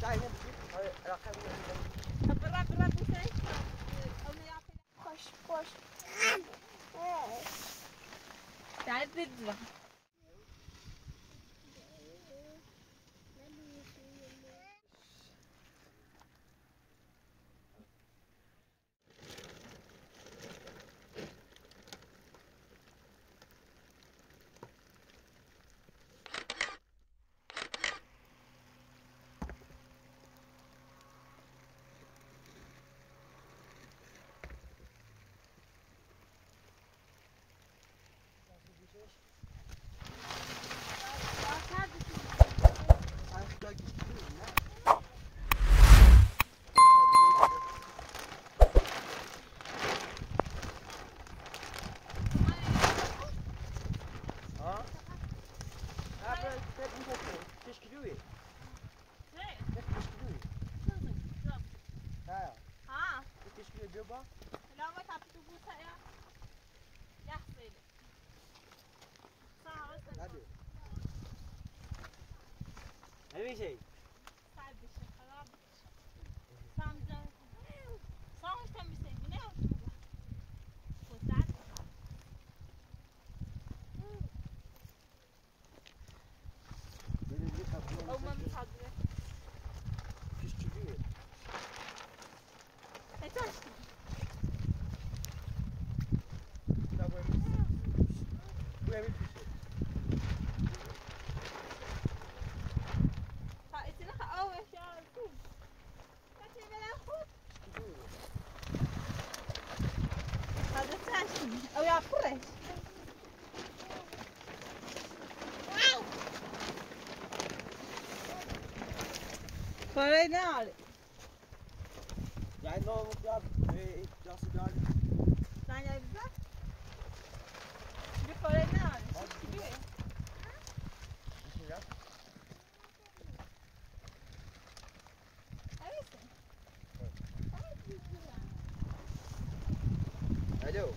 خوش تعال تدفع أي شيء. أو يا فرش فرينا علي يعني لو مطلب جاسي قال ثانية بزاف بفرينا علي الو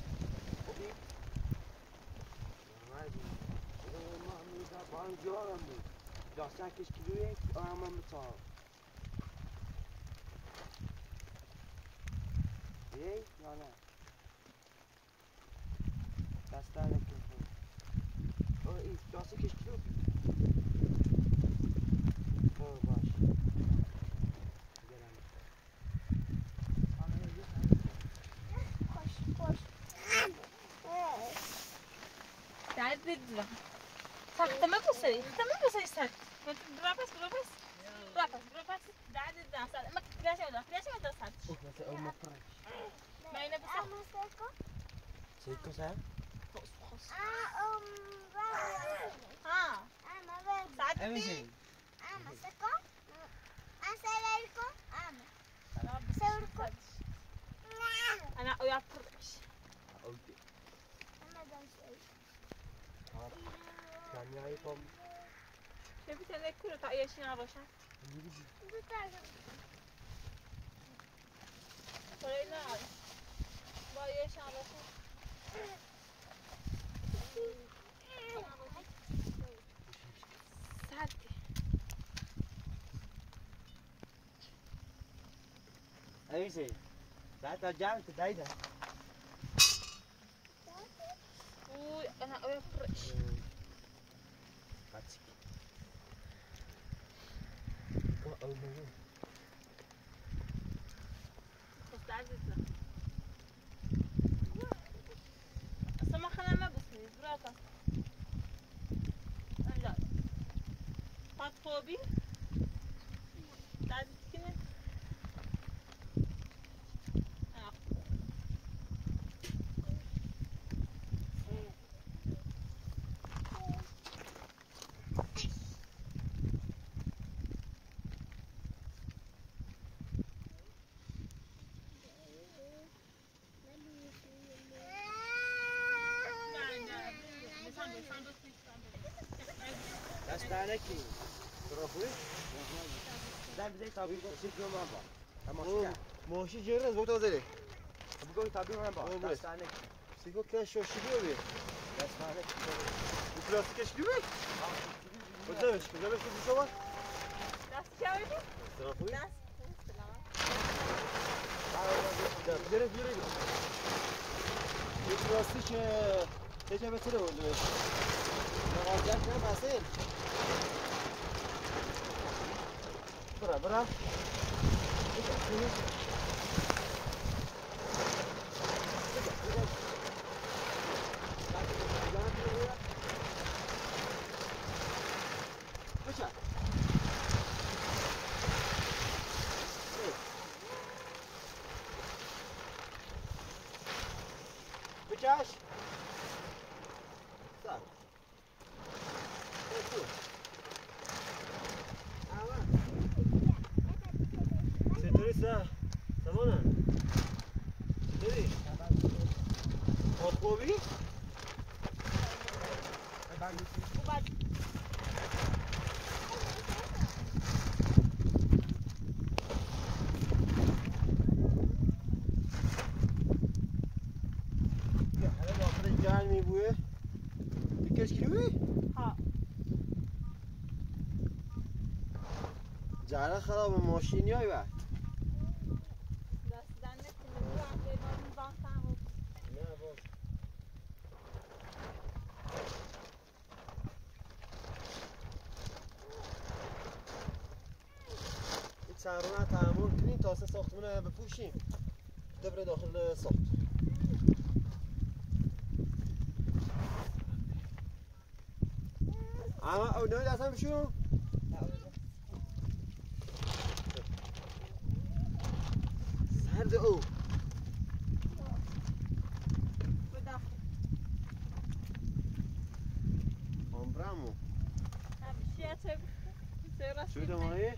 داستان کشکیلویه که آرام مطار یه یا نه داستان کشکیلو ای داستان کشکیلو باش تعال تدفع سخت ما بصير سخت برافس تعال تدفع ما كلاش ولا سخت ما ينبغي سيكو سام ساعد أي شيء أنا ويا فرش كان يعيطم شوفي تلاقي كله تعيشين على روشة فرينا بايش على روشة ساعتي أي شيء لا ترجع تبعدها أنا ويا فرش مستعجل السما خلنا ما بسني براتا لا هات فوبي تعال تسكني دستانکی ترافوی زن بزنی تابیر کن سیک نمام با تماشا ماشی جرن از وقت آزره بگوی تابیر نمام با دستانکی سیگو که شوشی بیوی دستانکی bu plastik eşki mi? Ödemiş, ödemiş bu sabah. Nasıl çağırdın? سلام خوبی؟ دست سلام. گرفت یک راستیش تجا بتره بوده نقاجت کنم بسیل برا بکش سر چطوری سمانه؟ چطوری؟ حال خوبی؟ گرمی بویه دیگهش کیلوی؟ ها. جره خراب ماشینی های وقت دست دنده کنه دو هفته نامون باختن و نه باز این چند رو نه تحمل کنیم تا سه ساختمونه بپوشیم دبره داخل ساخت اما او نه دستم بشون سرد او بدا آمبرامو همشیه چه سیراش شوی دمایی؟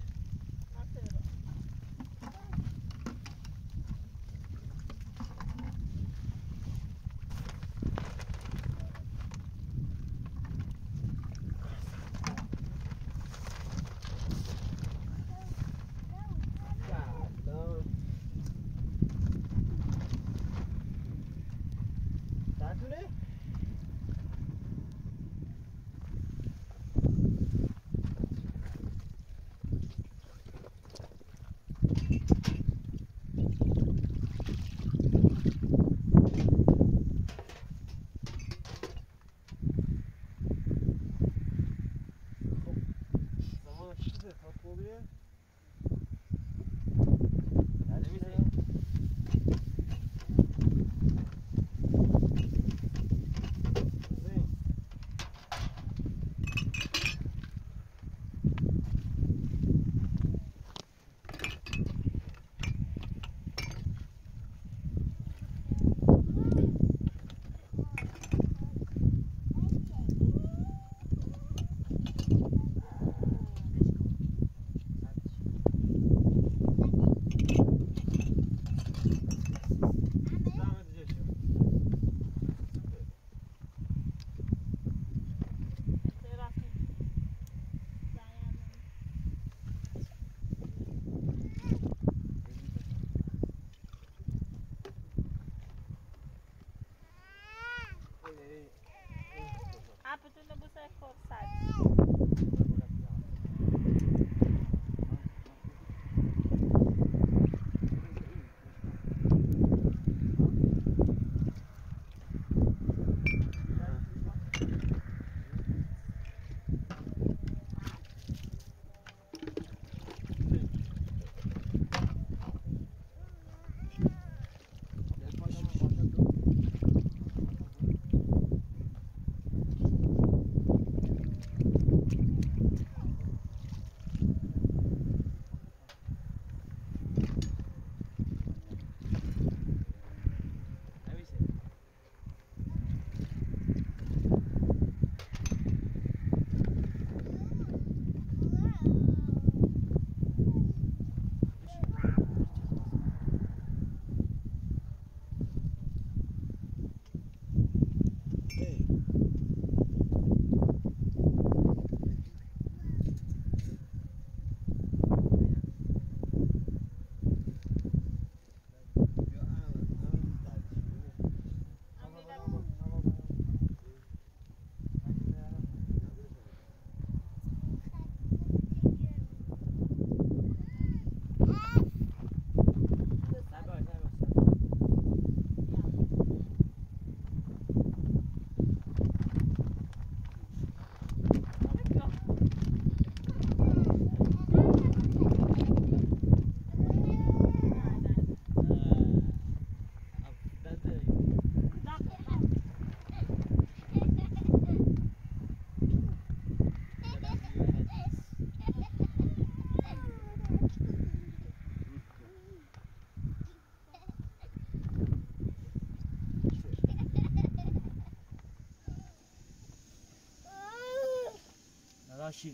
چی؟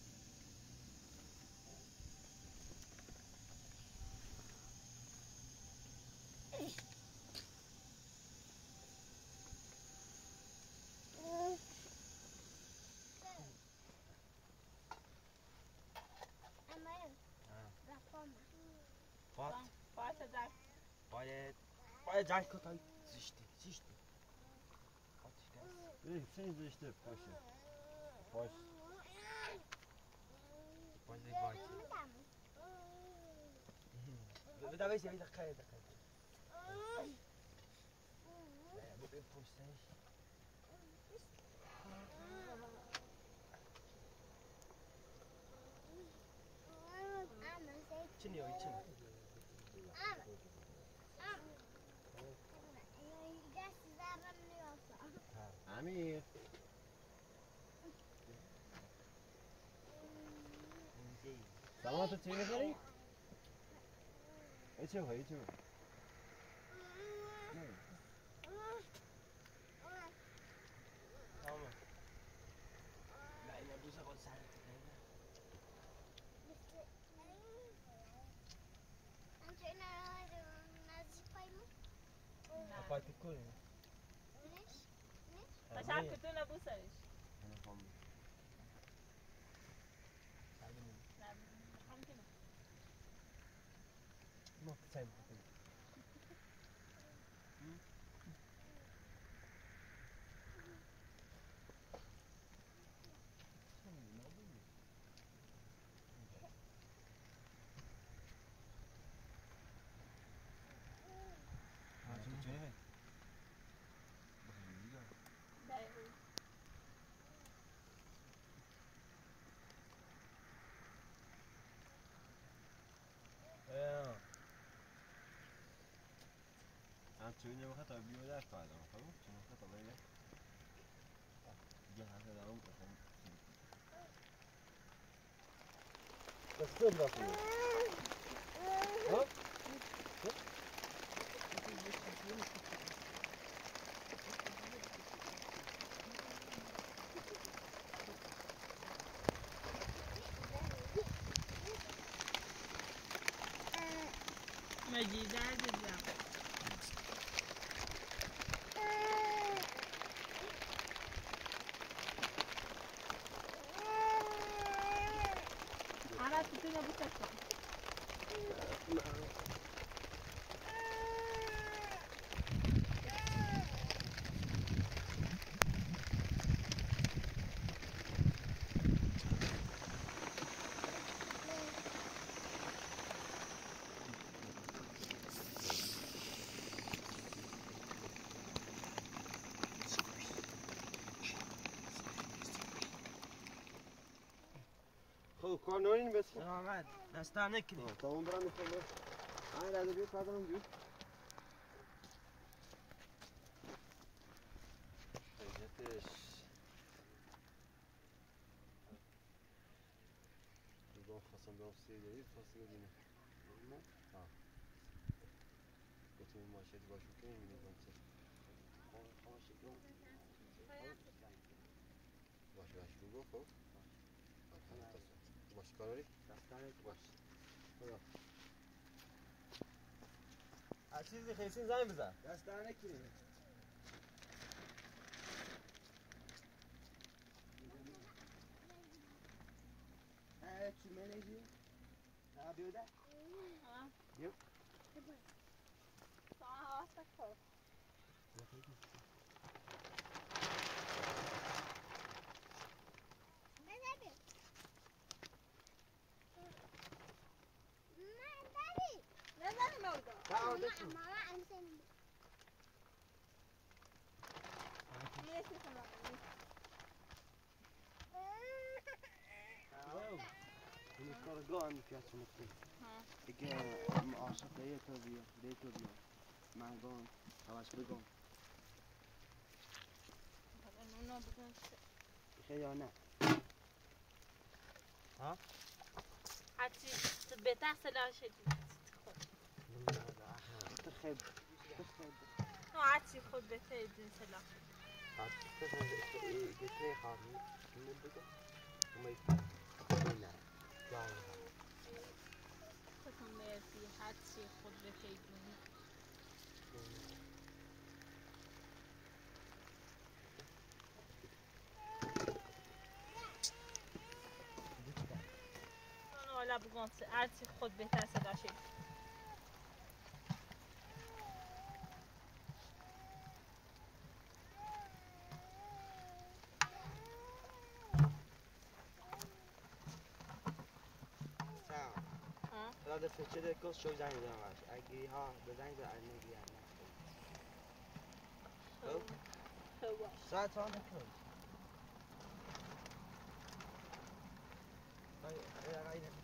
باید جای کتای زیشته ببین چه زشته باشه باش بده بایست یه دقیقه ببین پوستش چی نیایی چی؟ امیر سلام تو چی می‌خوری؟ چی می‌خوری؟ تمامه نه اینا دوست خود سرت نگه پای تکونی قشنگ کتونه بوسش انا فهمت نه ممکنه ما تساعد تكون توی نمیخواد تا بیو در فردا خب چون نمیخواد تا بگه دیگه هر دارم بخوام بس تو براسه ها مجیده عزیزم حالا کتونه بوسش کن خب کار نورین بس سلامت دستان نکنی تمام برام میخوام آن راده بیو کادرم بیو حیثش دوام خواستم بیام سیدهی خواستی ببینم گفتم این ماشید باشو که این میدونم چه باشه رو گفت خب باشه کاری دستان باش خدا هر چیزی خیسین زنگ بزن دستان نکنی چی منیجی؟ بیو ده؟ بیو تو حواست کن نزنی مودا مرسی خدا این کارگاه هم میکرد چون دیگه عاشق دیتو بیا مردم همش بگم اونا بگن خیلی یا نه ها؟ هرچی بهتر سلاح شدی تخيب هرچی خود بهتر دین سلاح تخيب قلت لي خارج من بدو نه خودتون مرسی هر چی خود به پیگونی اون حالا بگم هر چی خود بهتر صدا شد را ده فکر ده کس شو زنگ زنگ باش اگه ها به زنگ زنگ نگی خوبه ساعت ها نکن